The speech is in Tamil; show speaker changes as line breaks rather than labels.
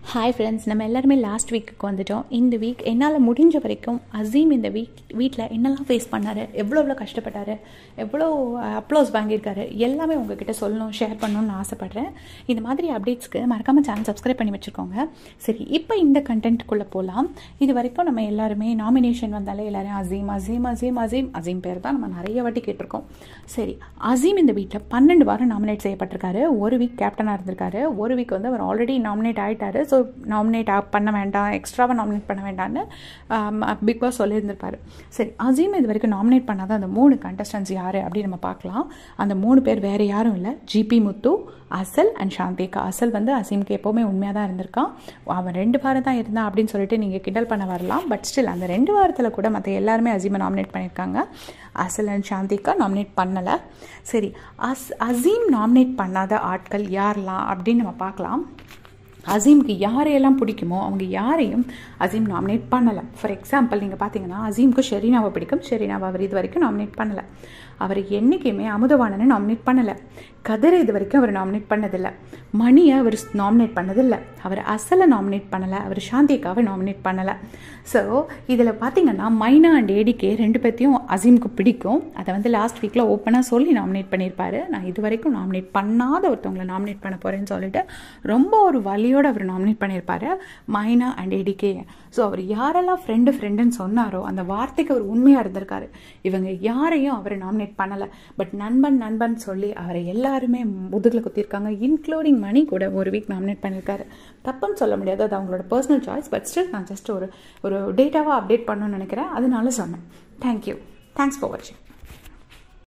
ஹாய் ஃப்ரெண்ட்ஸ், நம்ம எல்லாருமே லாஸ்ட் வீக்குக்கு வந்துட்டோம். இந்த வீக் என்னால் முடிஞ்ச வரைக்கும் அசீம் இந்த வீட்டில் என்னெல்லாம் ஃபேஸ் பண்ணார், எவ்வளோ கஷ்டப்பட்டார், எவ்வளோ அப்ளோஸ் வாங்கியிருக்காரு, எல்லாமே உங்ககிட்ட சொல்லணும், ஷேர் பண்ணணும்னு ஆசைப்பட்றேன். இந்த மாதிரி அப்டேட்ஸ்க்கு மறக்காமல் சேனல் சப்ஸ்கிரைப் பண்ணி வச்சுருக்கோங்க. சரி, இப்போ இந்த கண்டென்ட்டுக்குள்ளே போகலாம். இது வரைக்கும் நம்ம எல்லாருமே நாமினேஷன் வந்தாலே எல்லோரும் அசீம் அசீம் அசீம் அசீம் அசீம் பேர் தான் நம்ம நிறைய வாட்டி கேட்டிருக்கோம். சரி, அசீம் இந்த வீட்டில் 12 வாரம் நாமினேட் செய்யப்பட்டிருக்காரு. ஒரு வீக் கேப்டனாக இருந்திருக்காரு, ஒரு வீக் வந்து அவர் ஆல்ரெடி நாமினேட் ஆகிட்டாரு. ஸோ நாமினேட் பண்ண வேண்டாம், எக்ஸ்ட்ராவாக நாமினேட் பண்ண வேண்டாம்னு பிக் பாஸ் சொல்லியிருந்திருப்பாரு. சரி, அசீம் இது வரைக்கும் நாமினேட் பண்ணாத அந்த 3 கண்டஸ்டன்ஸ் யார் அப்படின்னு நம்ம பார்க்கலாம். அந்த 3 பேர் வேறு யாரும் இல்லை, ஜிபி முத்து, அசல் அண்ட் சாந்திகா. அசல் வந்து அசீமுக்கு எப்போவுமே உண்மையாக தான் இருந்திருக்கான். அவன் 2 வாரம் தான் இருந்தான் அப்படின்னு சொல்லிட்டு நீங்கள் கிண்டல் பண்ண வரலாம். பட் ஸ்டில் அந்த 2 வாரத்தில் கூட மற்ற எல்லாருமே அசீமை நாமினேட் பண்ணியிருக்காங்க. அசல் அண்ட் சாந்திகா நாமினேட் பண்ணலை. சரி, அசீம் நாமினேட் பண்ணாத ஆட்கள் யாரெல்லாம் அப்படின்னு நம்ம பார்க்கலாம். அசீமுக்கு யாரையெல்லாம் பிடிக்குமோ அவங்க யாரையும் அசீம் நாமினேட் பண்ணலை. ஃபார் எக்ஸாம்பிள் நீங்கள் பார்த்தீங்கன்னா அசீமுக்கு ஷெரீனாவை பிடிக்கும். ஷெரீனாவை அவர் இது வரைக்கும் நாமினேட் பண்ணலை. அவர் என்றைக்குமே அமுதவாணனை நாமினேட் பண்ணலை. கதிரை இது வரைக்கும் அவர் நாமினேட் பண்ணதில்லை. மணியை அவர் நாமினேட் பண்ணதில்லை. அவர் அசலை நாமினேட் பண்ணலை. அவர் சாந்திகாவை நாமினேட் பண்ணலை. ஸோ இதில் பார்த்தீங்கன்னா மைனா அண்ட் ஏடிகே 2 பேர்த்தையும் அசீமுக்கு பிடிக்கும். அதை வந்து லாஸ்ட் வீக்கில் ஓப்பனாக சொல்லி நாமினேட் பண்ணியிருப்பாரு. நான் இது வரைக்கும் நாமினேட் பண்ணாத ஒருத்தவங்களை நாமினேட் பண்ண போகிறேன்னு சொல்லிட்டு ரொம்ப ஒரு வலியோடு அவர் நாமினேட் பண்ணியிருப்பாரு, மைனா அண்ட் ஏடிகே. ஸோ அவர் யாரெல்லாம் ஃப்ரெண்டுன்னு சொன்னாரோ அந்த வார்த்தைக்கு அவர் உண்மையாக இருந்திருக்காரு. இவங்க யாரையும் அவரை நாமினேட் பண்ணலை. பட் நண்பன் சொல்லி அவரை எல்லாருமே முதுகில் குத்திருக்காங்க. இன்க்ளூடிங் மணி கூட ஒரு வீக் நாமினேட் பண்ணியிருக்காரு. தப்புன்னு சொல்ல முடியாது, அது அவங்களோட பர்சனல் சாய்ஸ். பட் ஸ்டில் நான் ஜஸ்ட் ஒரு டேட்டாவாக அப்டேட் பண்ணணும்னு நினைக்கிறேன், அதனால சொன்னேன். தேங்க்யூ. தேங்க்ஸ் ஃபார் வாட்சிங்.